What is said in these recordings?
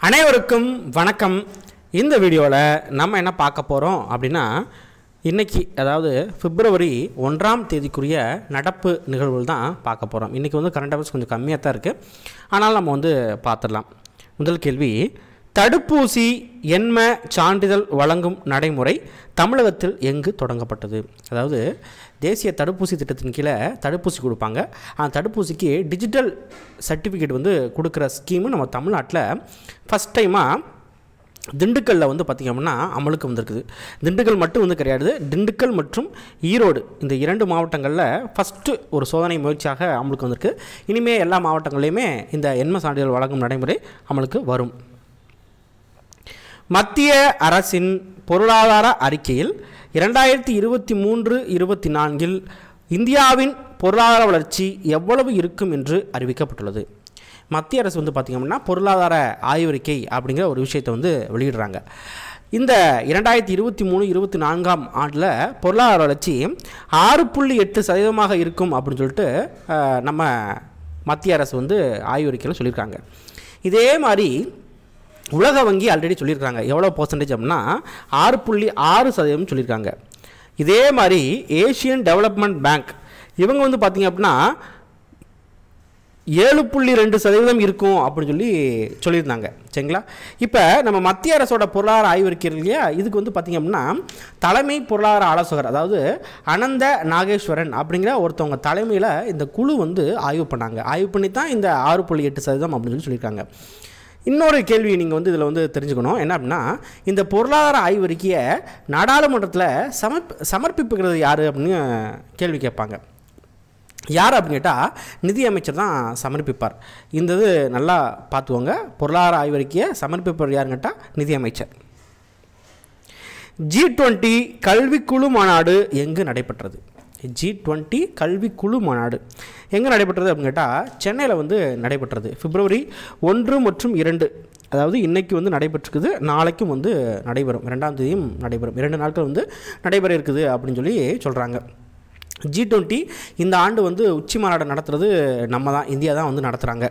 அனைவருக்கும் வணக்கம். இந்த வீடியோவில் நம்ம என்ன பார்க்க போகிறோம் அப்படின்னா, இன்றைக்கி அதாவது பிப்ரவரி 1ஆம் தேதிக்குரிய நடப்பு நிகழ்வுகள் தான் பார்க்க போகிறோம். இன்றைக்கி வந்து கரண்ட் அஃபேர்ஸ் கொஞ்சம் கம்மியாக தான் இருக்குது, ஆனால் நம்ம வந்து பார்த்துடலாம். முதல் கேள்வி, தடுப்பூசி எண்ம சான்றிதழ் வழங்கும் நடைமுறை தமிழகத்தில் எங்கு தொடங்கப்பட்டது? அதாவது தேசிய தடுப்பூசி திட்டத்தின் கீழே தடுப்பூசி கொடுப்பாங்க. அந்த தடுப்பூசிக்கு டிஜிட்டல் சர்டிஃபிகேட் வந்து கொடுக்குற ஸ்கீமு நம்ம தமிழ்நாட்டில் ஃபஸ்ட் டைமாக திண்டுக்கல்லில் வந்து பார்த்திங்க அப்படின்னா அமலுக்கு வந்திருக்குது. திண்டுக்கல் மட்டும் வந்து கிடையாது, திண்டுக்கல் மற்றும் ஈரோடு இந்த 2 மாவட்டங்களில் ஃபஸ்ட்டு ஒரு சோதனை முயற்சியாக அமலுக்கு வந்திருக்கு. இனிமேல் எல்லா மாவட்டங்கள்லையுமே இந்த எண்ம சான்றிதழ் வழங்கும் நடைமுறை அமலுக்கு வரும். மத்திய அரசின் பொருளாதார அறிக்கையில் 2023-24 இந்தியாவின் பொருளாதார வளர்ச்சி எவ்வளவு இருக்கும் என்று அறிவிக்கப்பட்டுள்ளது. மத்திய அரசு வந்து பார்த்திங்க அப்படின்னா பொருளாதார ஆய்வறிக்கை அப்படிங்கிற ஒரு விஷயத்தை வந்து வெளியிடுறாங்க. இந்த 2023-24 ஆண்டில் பொருளாதார வளர்ச்சி 6.8% இருக்கும் அப்படின்னு சொல்லிட்டு நம்ம மத்திய அரசு வந்து ஆய்வறிக்கையில் சொல்லியிருக்காங்க. இதே மாதிரி உலக வங்கி ஆல்ரெடி சொல்லியிருக்காங்க. எவ்வளோ பர்சன்டேஜ் அப்படின்னா 6.6% சொல்லியிருக்காங்க. இதே மாதிரி ஏஷியன் டெவலப்மெண்ட் பேங்க் இவங்க வந்து பார்த்திங்க அப்படின்னா 7.2% இருக்கும் அப்படின்னு சொல்லியிருந்தாங்க. சரிங்களா? இப்போ நம்ம மத்திய அரசோட பொருளாதார ஆய்வறிக்கை இல்லையா, இதுக்கு வந்து பார்த்திங்க அப்படின்னா தலைமை பொருளாதார ஆலோசகர் அதாவது அனந்த நாகேஸ்வரன் அப்படிங்கிற ஒருத்தவங்க தலைமையில் இந்த குழு வந்து ஆய்வு பண்ணாங்க. ஆய்வு பண்ணி தான் இந்த 6.8% அப்படின்னு சொல்லியிருக்காங்க. இன்னொரு கேள்வி நீங்கள் வந்து இதில் வந்து தெரிஞ்சுக்கணும். என்ன அப்படின்னா, இந்த பொருளாதார ஆய்வறிக்கையை நாடாளுமன்றத்தில் சமர்ப்பிப்புகிறது யார் அப்படின்னு கேள்வி கேட்பாங்க. யார் அப்படின்னு கேட்டால் நிதியமைச்சர் தான் சமர்ப்பிப்பார். இந்த இது நல்லா பார்த்துவோங்க. பொருளாதார ஆய்வறிக்கையை சமர்ப்பிப்பவர் யாருன்னு கேட்டால் நிதியமைச்சர். G20 கல்விக்குழு மாநாடு எங்கு நடைபெற்றது? G20 கல்விக்குழு மாநாடு எங்கே நடைபெற்றது அப்படின்னு கேட்டால் சென்னையில் வந்து நடைபெற்றது. பிப்ரவரி 1 மற்றும் 2 அதாவது இன்றைக்கி வந்து நடைபெற்றிருக்குது, நாளைக்கும் வந்து நடைபெறும், 2ஆம் தேதியும் நடைபெறும். 2 நாட்கள் வந்து நடைபெற இருக்குது அப்படின்னு சொல்கிறாங்க. G20 இந்த ஆண்டு வந்து உச்சி மாநாடு நடத்துறது நம்ம தான், இந்தியா தான் வந்து நடத்துகிறாங்க.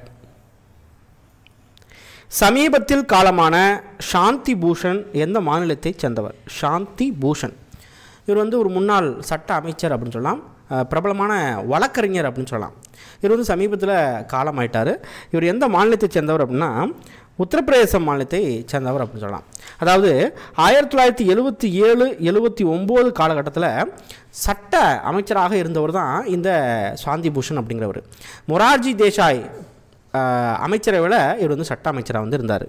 சமீபத்தில் காலமான சாந்தி பூஷன் எந்த மாநிலத்தை சேர்ந்தவர்? சாந்தி பூஷன் இவர் வந்து ஒரு முன்னாள் சட்ட அமைச்சர் அப்படின்னு சொல்லலாம், பிரபலமான வழக்கறிஞர் அப்படின்னு சொல்லலாம். இவர் வந்து சமீபத்தில் காலமாயிட்டார். இவர் எந்த மாநிலத்தை சேர்ந்தவர் அப்படின்னா உத்தரப்பிரதேச மாநிலத்தை சேர்ந்தவர் அப்படின்னு சொல்லலாம். அதாவது 1977-79 காலகட்டத்தில் சட்ட அமைச்சராக இருந்தவர் தான் இந்த சாந்தி பூஷன் அப்படிங்கிறவர். மொரார்ஜி தேசாய் அமைச்சரவையில் இவர் வந்து சட்ட அமைச்சராக வந்து இருந்தார்.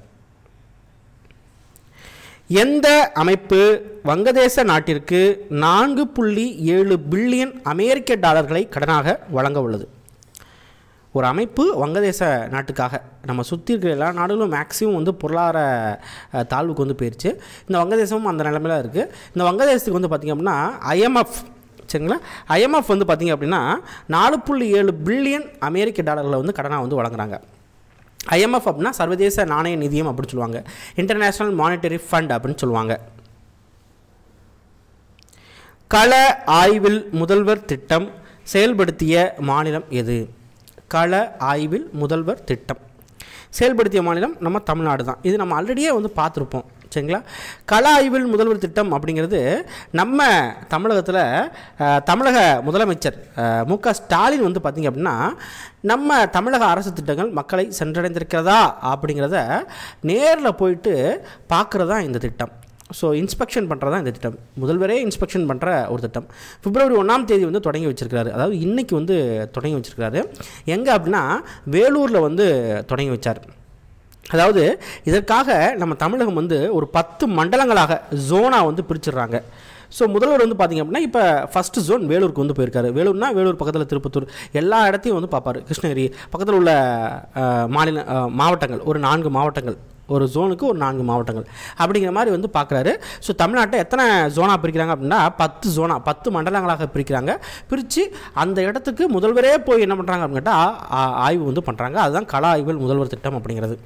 எந்த அமைப்பு வங்கதேச நாட்டிற்கு 4.7 பில்லியன் அமெரிக்க டாலர்களை கடனாக வழங்க உள்ளது? ஒரு அமைப்பு வங்கதேச நாட்டுக்காக, நம்ம சுற்றி இருக்கிற எல்லா நாடுகளும் மேக்ஸிமம் வந்து பொருளாதார தாழ்வுக்கு வந்து போயிடுச்சு. இந்த வங்கதேசமும் அந்த நிலைமையில் இருக்குது. இந்த வங்கதேசத்துக்கு வந்து பார்த்திங்க அப்படின்னா IMF, சரிங்களா, IMF வந்து பார்த்திங்க அப்படின்னா 4.7 பில்லியன் அமெரிக்க டாலர்களை வந்து கடனாக வந்து வழங்குறாங்க. IMF அப்படின்னா சர்வதேச நாணய நிதியம் அப்படின்னு சொல்லுவாங்க, இன்டர்நேஷ்னல் மானிட்டரி ஃபண்ட் அப்படின்னு சொல்லுவாங்க. கள ஆய்வில் முதல்வர் திட்டம் செயல்படுத்திய மாநிலம் எது? கள ஆய்வில் முதல்வர் திட்டம் செயல்படுத்திய மாநிலம் நம்ம தமிழ்நாடு தான். இது நம்ம ஆல்ரெடியே வந்து பார்த்துருப்போம். சரிங்களா? கள ஆய்வில் முதல்வர் திட்டம் அப்படிங்கிறது நம்ம தமிழகத்தில் தமிழக முதலமைச்சர் மு.க. ஸ்டாலின் வந்து பார்த்திங்க அப்படின்னா நம்ம தமிழக அரசு திட்டங்கள் மக்களை சென்றடைந்திருக்கிறதா அப்படிங்கிறத நேரில் போயிட்டு பார்க்குறது தான் இந்த திட்டம். ஸோ இன்ஸ்பெக்ஷன் பண்ணுறது தான் இந்த திட்டம். முதல்வரே இன்ஸ்பெக்ஷன் பண்ணுற ஒரு திட்டம். பிப்ரவரி 1ஆம் தேதி வந்து தொடங்கி வச்சிருக்காரு. அதாவது இன்றைக்கி வந்து தொடங்கி வச்சுருக்காரு. எங்கே அப்படின்னா வேலூரில் வந்து தொடங்கி வச்சார். அதாவது இதற்காக நம்ம தமிழகம் வந்து ஒரு 10 மண்டலங்களாக ஜோனாக வந்து பிரிச்சிடுறாங்க. ஸோ முதல்வர் வந்து பார்த்திங்க அப்படின்னா இப்போ ஃபஸ்ட்டு ஜோன் வேலூருக்கு வந்து போயிருக்காரு. வேலூர்னா வேலூர் பக்கத்தில் திருப்பத்தூர் எல்லா இடத்தையும் வந்து பார்ப்பார். கிருஷ்ணகிரி பக்கத்தில் உள்ள மாவட்டங்கள் ஒரு 4 மாவட்டங்கள், ஒரு ஜோனுக்கு ஒரு 4 மாவட்டங்கள் அப்படிங்கிற மாதிரி வந்து பார்க்குறாரு. ஸோ தமிழ்நாட்டை எத்தனை ஜோனாக பிரிக்கிறாங்க அப்படின்னா 10 ஜோனாக 10 மண்டலங்களாக பிரிக்கிறாங்க. பிரித்து அந்த இடத்துக்கு முதல்வரே போய் என்ன பண்ணுறாங்க அப்படின்னு கேட்டால் ஆய்வு வந்து பண்ணுறாங்க. அதுதான் கள ஆய்வில் முதல்வர் திட்டம் அப்படிங்கிறது.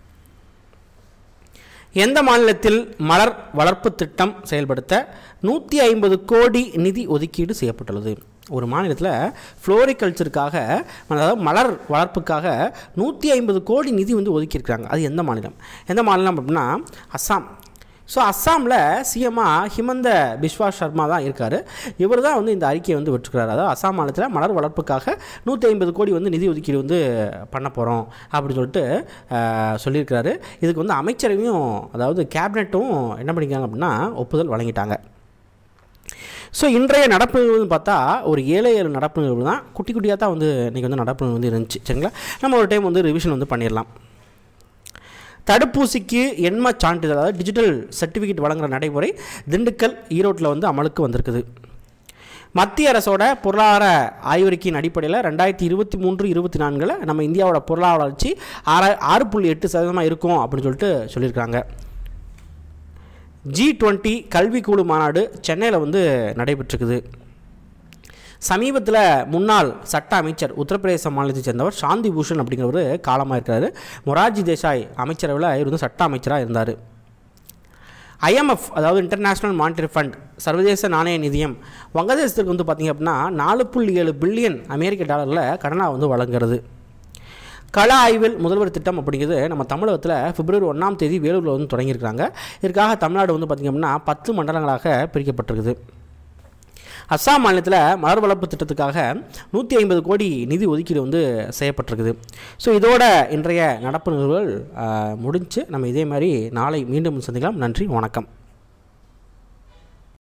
எந்த மாநிலத்தில் மலர் வளர்ப்பு திட்டம் செயல்படுத்த 150 கோடி நிதி ஒதுக்கீடு செய்யப்பட்டுள்ளது? ஒரு மாநிலத்தில் ஃப்ளோரிகல்ச்சருக்காக, அதாவது மலர் வளர்ப்புக்காக 150 கோடி நிதி வந்து ஒதுக்கியிருக்கிறாங்க. அது எந்த மாநிலம் அப்படின்னா அஸ்ஸாம். ஸோ அஸ்ஸாமில் சிஎம்மாக ஹிமந்த பிஸ்வா சர்மா தான் இருக்கார். இவர் தான் வந்து இந்த அறிக்கையை வந்து விட்டுருக்கிறார். அதாவது அஸ்ஸாம் மாநிலத்தில் மலர் வளர்ப்புக்காக 150 கோடி வந்து நிதி ஒதுக்கீடு வந்து பண்ண போகிறோம் அப்படின்னு சொல்லிட்டு சொல்லியிருக்கிறாரு. இதுக்கு வந்து அமைச்சரவையும், அதாவது கேபினெட்டும் என்ன பண்ணிக்கிறாங்க அப்படின்னா ஒப்புதல் வழங்கிட்டாங்க. ஸோ இன்றைய நடப்பு நிகழ்வுன்னு பார்த்தா ஒரு 7 நடப்பு நிகழ்வு தான். குட்டி குட்டியாக தான் வந்து இன்றைக்கி வந்து நடப்பு நிகழ்வு வந்து இருந்துச்சு. சரிங்களா, நம்ம ஒரு டைம் வந்து ரிவிஷன் வந்து பண்ணிடலாம். தடுப்பூசிக்கு எண்ம சான்றிதழ், அதாவது டிஜிட்டல் சர்டிஃபிகேட் வழங்குகிற நடைமுறை திண்டுக்கல், ஈரோட்டில் வந்து அமலுக்கு வந்திருக்குது. மத்திய அரசோட பொருளாதார ஆய்வறிக்கையின் அடிப்படையில் 2023-24 நம்ம இந்தியாவோட பொருளாதார வளர்ச்சி 6.8% இருக்கும் அப்படின்னு சொல்லிட்டு சொல்லியிருக்காங்க. G20 கல்விக்குழு மாநாடு சென்னையில் வந்து நடைபெற்றிருக்குது. சமீபத்தில் முன்னாள் சட்ட அமைச்சர், உத்தரப்பிரதேச மாநிலத்தை சேர்ந்தவர் சாந்தி பூஷன் அப்படிங்கிறவர் காலமாக இருக்கிறாரு. மொரார்ஜி தேசாய் அமைச்சரவையில் இவர் வந்து சட்ட அமைச்சராக இருந்தார். IMF, அதாவது இன்டர்நேஷ்னல் மானிட்டரி ஃபண்ட், சர்வதேச நாணய நிதியம் வங்கதேசத்துக்கு வந்து பார்த்திங்க அப்படின்னா 4.7 பில்லியன் அமெரிக்க டாலரில் கடனாக வந்து வழங்குறது. கள ஆய்வில் முதல்வர் திட்டம் அப்படிங்கிறது நம்ம தமிழகத்தில் பிப்ரவரி 1 வேலூரில் வந்து தொடங்கியிருக்காங்க. இதற்காக தமிழ்நாடு வந்து பார்த்திங்க அப்படின்னா 10 மண்டலங்களாக பிரிக்கப்பட்டிருக்குது. அஸ்ஸாம் மாநிலத்தில் மலர் வளர்ப்பு திட்டத்துக்காக 150 கோடி நிதி ஒதுக்கீடு வந்து செய்யப்பட்டிருக்குது. ஸோ இதோட இன்றைய நடப்பு நிகழ்வுகள் முடிஞ்சு. நம்ம இதே மாதிரி நாளை மீண்டும் சந்திக்கலாம். நன்றி, வணக்கம்.